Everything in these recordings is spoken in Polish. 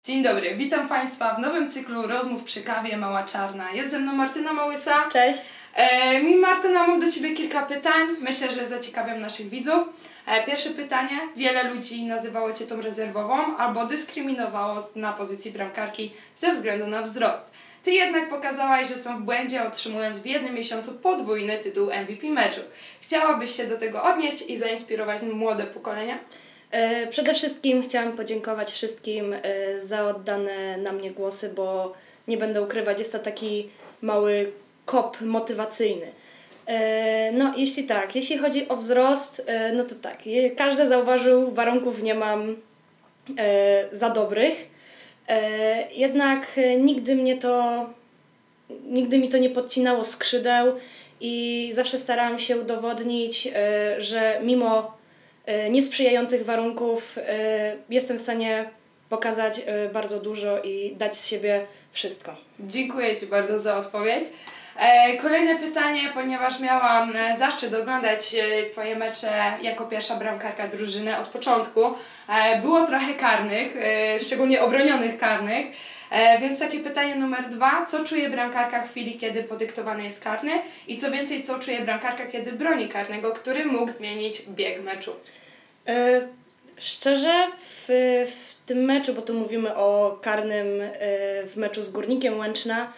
Dzień dobry, witam Państwa w nowym cyklu rozmów przy kawie Mała Czarna. Jest ze mną Martyna Małysa. Cześć. Martyna, mam do Ciebie kilka pytań. Myślę, że zaciekawią naszych widzów. Pierwsze pytanie. Wiele ludzi nazywało Cię tą rezerwową albo dyskryminowało na pozycji bramkarki ze względu na wzrost. Ty jednak pokazałaś, że są w błędzie, otrzymując w jednym miesiącu podwójny tytuł MVP meczu. Chciałabyś się do tego odnieść i zainspirować młode pokolenia? Przede wszystkim chciałam podziękować wszystkim za oddane na mnie głosy, bo nie będę ukrywać, jest to taki mały kop motywacyjny. No jeśli chodzi o wzrost, no to tak, każdy zauważył, warunków nie mam za dobrych, jednak nigdy mi to nie podcinało skrzydeł i zawsze starałam się udowodnić, że mimo niesprzyjających warunków jestem w stanie pokazać bardzo dużo i dać z siebie wszystko. Dziękuję Ci bardzo za odpowiedź. Kolejne pytanie, ponieważ miałam zaszczyt oglądać Twoje mecze jako pierwsza bramkarka drużyny od początku. Było trochę karnych, szczególnie obronionych karnych. Więc takie pytanie numer 2. Co czuje bramkarka w chwili, kiedy podyktowany jest karny? I co więcej, co czuje bramkarka, kiedy broni karnego, który mógł zmienić bieg meczu? Szczerze, w tym meczu, bo tu mówimy o karnym w meczu z Górnikiem Łęczna,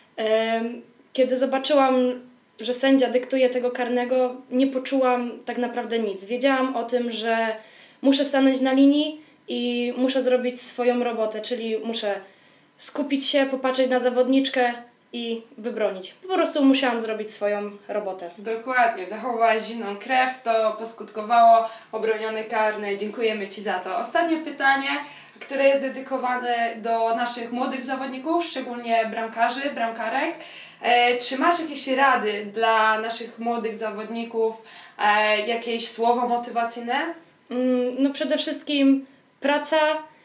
kiedy zobaczyłam, że sędzia dyktuje tego karnego, nie poczułam tak naprawdę nic. Wiedziałam o tym, że muszę stanąć na linii i muszę zrobić swoją robotę, czyli muszę skupić się, popatrzeć na zawodniczkę i wybronić. Po prostu musiałam zrobić swoją robotę. Dokładnie, zachowałaś zimną krew, to poskutkowało, obroniony karny. Dziękujemy Ci za to. Ostatnie pytanie, które jest dedykowane do naszych młodych zawodników, szczególnie bramkarzy, bramkarek. Czy masz jakieś rady dla naszych młodych zawodników, jakieś słowa motywacyjne? No przede wszystkim praca,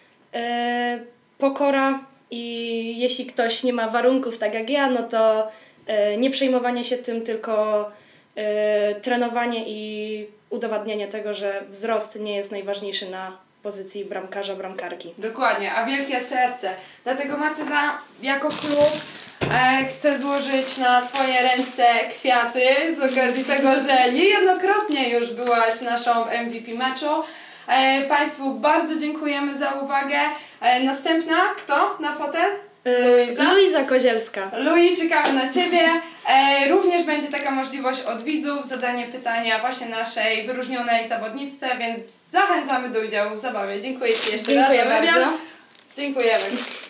pokora i jeśli ktoś nie ma warunków tak jak ja, no to nie przejmowanie się tym, tylko trenowanie i udowadnianie tego, że wzrost nie jest najważniejszy na pozycji bramkarza, bramkarki. Dokładnie, a wielkie serce. Dlatego Martyna, jako klub chcę złożyć na Twoje ręce kwiaty z okazji tego, że niejednokrotnie już byłaś naszą MVP meczu. Państwu bardzo dziękujemy za uwagę. Następna, kto na fotel? Luiza Kozielska. Luiz, czekamy na Ciebie. Również będzie taka możliwość od widzów, zadanie pytania właśnie naszej wyróżnionej zawodniczce, więc zachęcamy do udziału w zabawie. Dziękuję Ci jeszcze raz. Dziękuję bardzo. Dziękujemy.